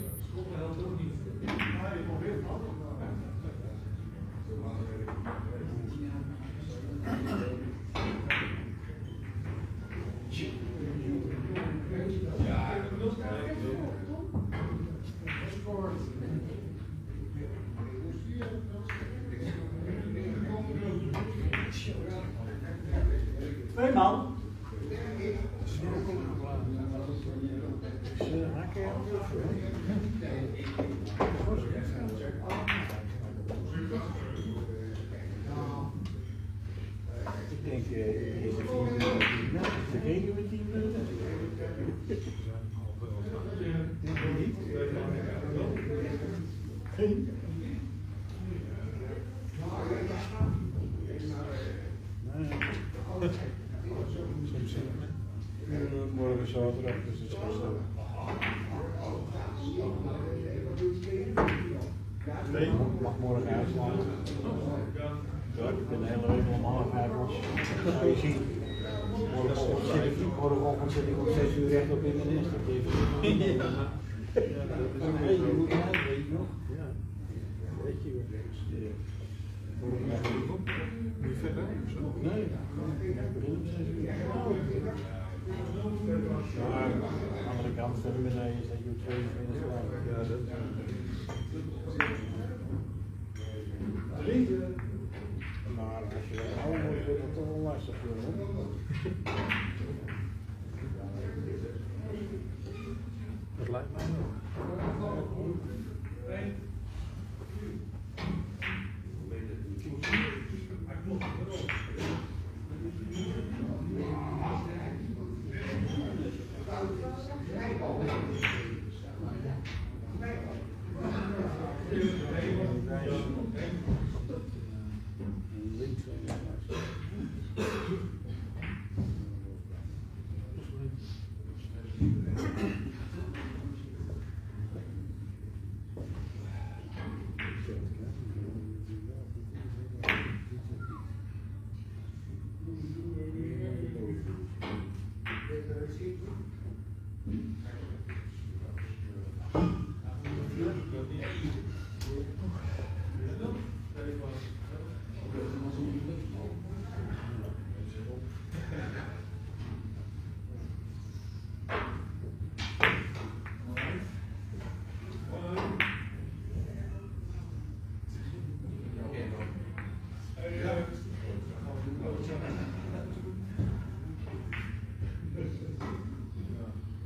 Tweemaal. Ik denk, vergeten we 10 minuten? Geen? Morgen zaterdag, dus het is zo. Nee, mag morgen uitslaan. Ik ben de hele week om 4:30. Ga je zien. Morgenochtend zit ik om 6 uur recht op in mijn nest. Je moet uit, weet je nog? Ja. Weet je wel. Niet verder? Nee, ik begin om 6 uur. Maar aan de andere kant verder beneden is dat je op 22 graden. Ja, dat is. Maar als je dat ouder wordt, wordt het toch wel lastig worden. Dat lijkt mij wel.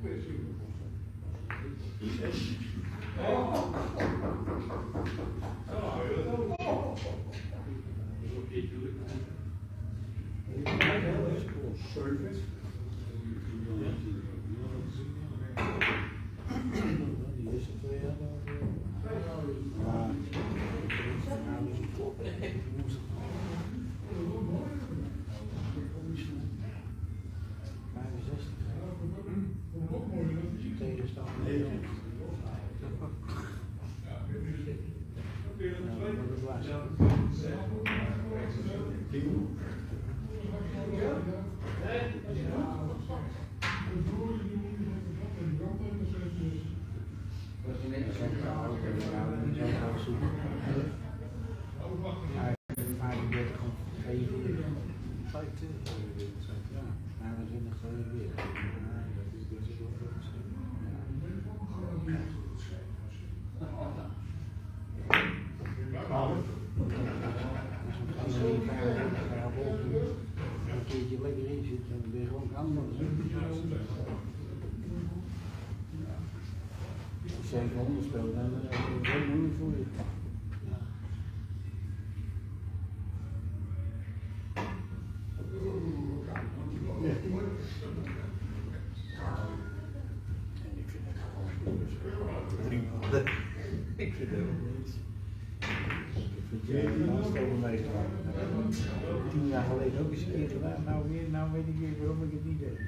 Zeker onderspelen, dan is het heel moeilijk voor je. Ik vind het ook niet. Ik vind het aanstoken meegemaakt. 10 jaar geleden ook eens een keer gedaan. Nou weet ik weer waarom ik het niet deed.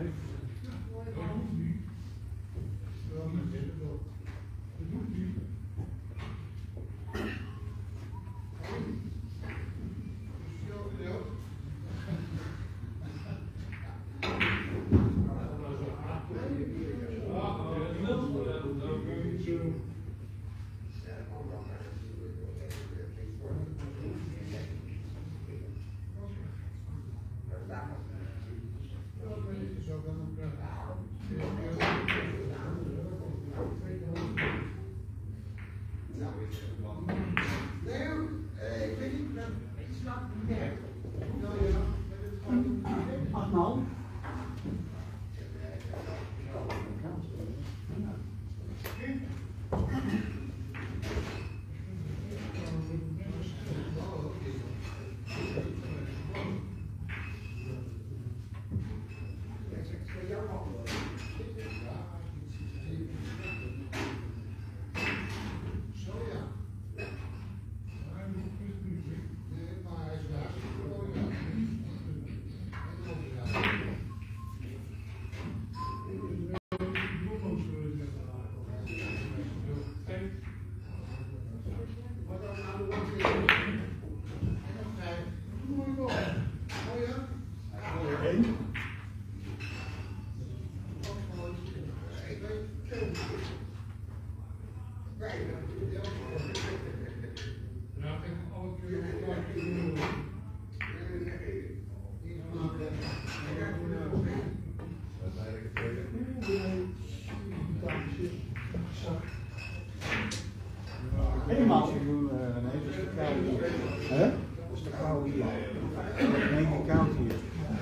Helemaal. Nee, dat is te koud hier. Hè? Dat is te koud hier. Nee, niet koud hier.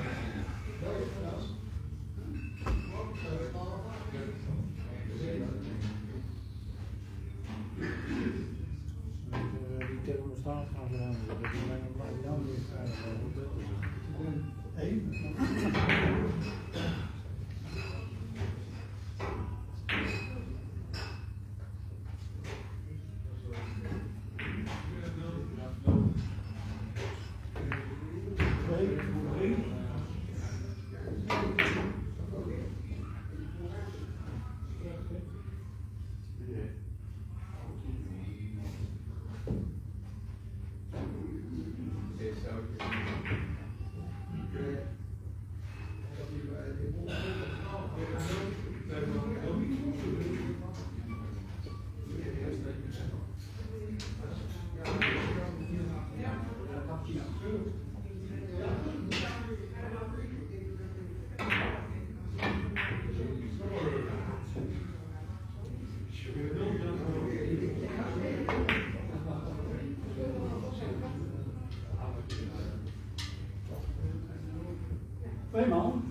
Die thermostaat gaan veranderen. Dat is alleen maar dan weer Tweemaal.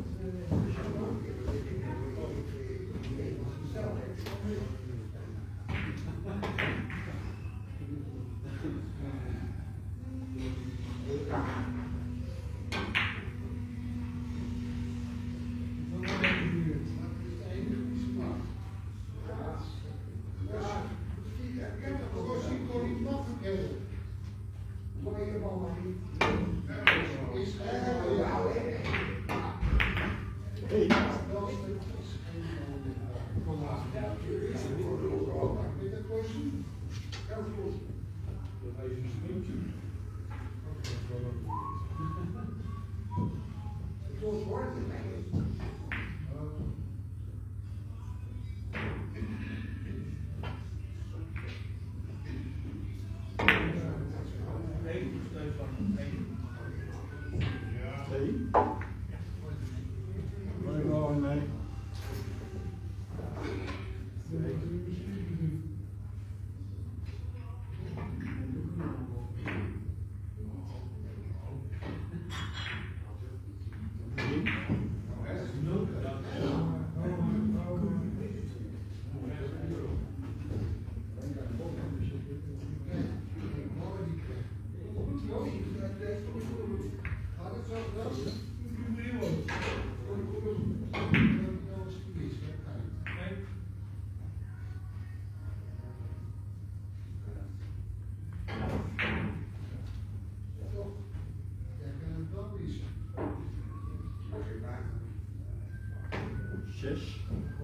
6.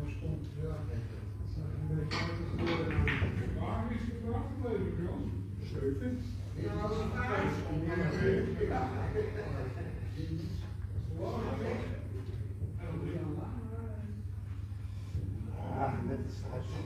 Ah, net is het huis.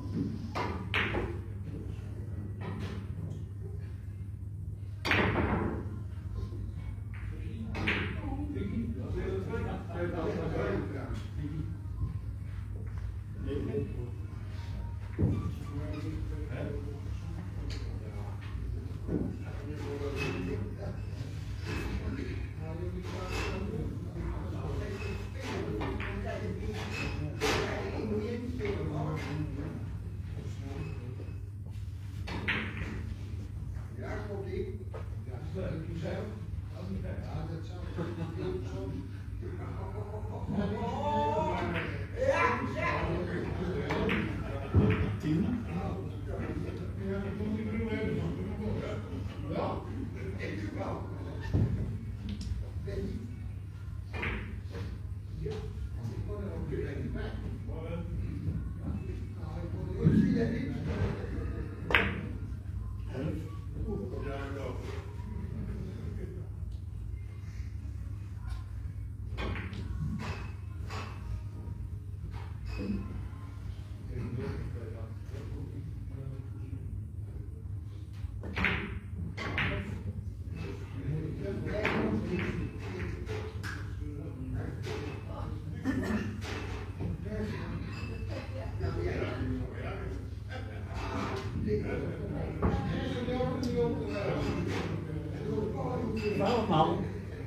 Allemaal.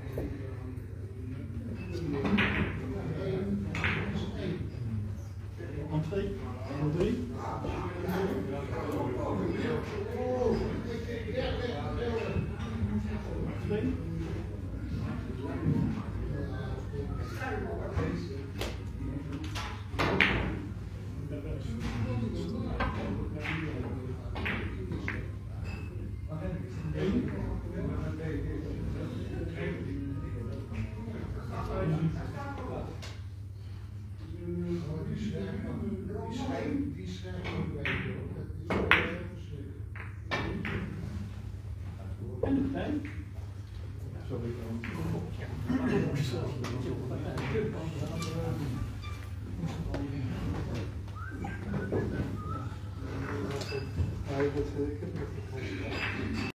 Aan 2, aan 3. En de tijd. Sorry. Hij wordt